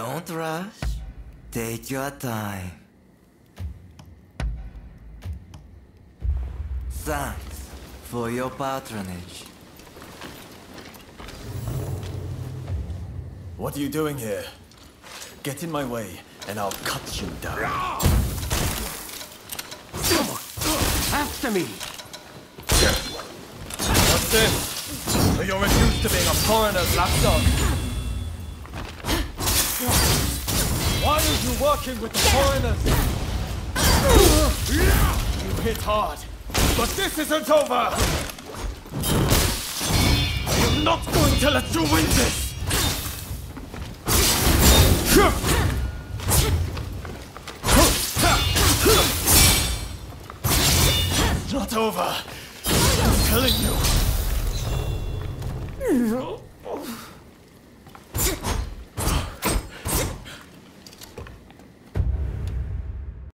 Don't rush. Take your time. Thanks for your patronage. What are you doing here? Get in my way, and I'll cut you down. After me! What's this? So you're reduced to being a foreigner's lapdog? Why are you working with the foreigners? You hit hard, but this isn't over! I am not going to let you win this! It's not over. I'm telling you.